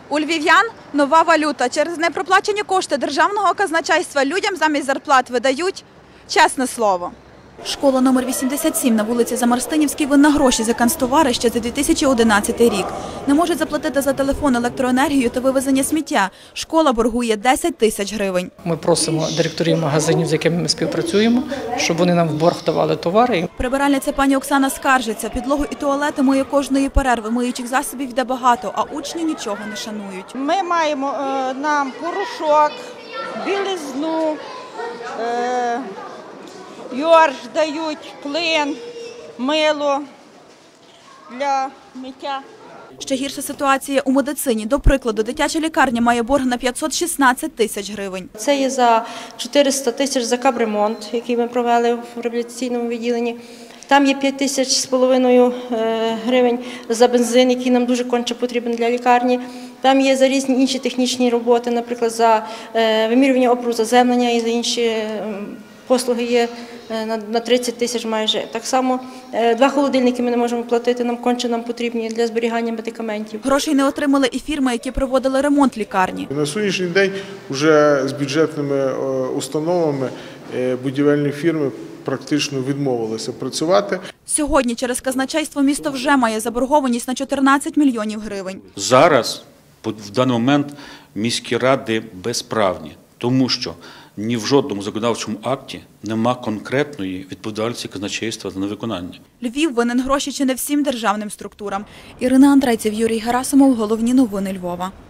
У львів'ян нова валюта. Через непроплачені кошти державного казначейства людям замість зарплат видають чесне слово. Школа номер 87 на вулиці Замарстинівській винна гроші за канцтовари ще за 2011 рік. Не можуть заплатити за телефон, електроенергію та вивезення сміття. Школа боргує 10 тисяч гривень. Ми просимо директорів магазинів, з якими ми співпрацюємо, щоб вони нам в борг давали товари. Прибиральниця пані Оксана скаржиться. Підлогу і туалети миє кожної перерви. Миючих засобів йде багато, а учні нічого не шанують. Ми маємо нам порошок, білизну, йорш дають, плин, мило для миття. Ще гірша ситуація у медицині. До прикладу, дитяча лікарня має борг на 516 тисяч гривень. Це є за 400 тисяч за капремонт, який ми провели в реабілітаційному відділенні. Там є 5,5 тисяч гривень за бензин, який нам дуже конче потрібен для лікарні. Там є за різні інші технічні роботи, наприклад, за вимірювання опору заземлення і за інші послуги є на 30 тисяч майже. Так само 2 холодильники ми не можемо платити, нам конче потрібні для зберігання медикаментів. Грошей не отримали і фірми, які проводили ремонт лікарні. На сьогоднішній день вже з бюджетними установами будівельні фірми практично відмовилися працювати. Сьогодні через казначейство місто вже має заборгованість на 14 мільйонів гривень. Зараз, в даний момент, міські ради безправні, тому що ні в жодному законодавчому акті нема конкретної відповідальності казначейства за невиконання. Львів винен гроші чи не всім державним структурам. Ірина Андрейців, Юрій Герасимов. Головні новини Львова.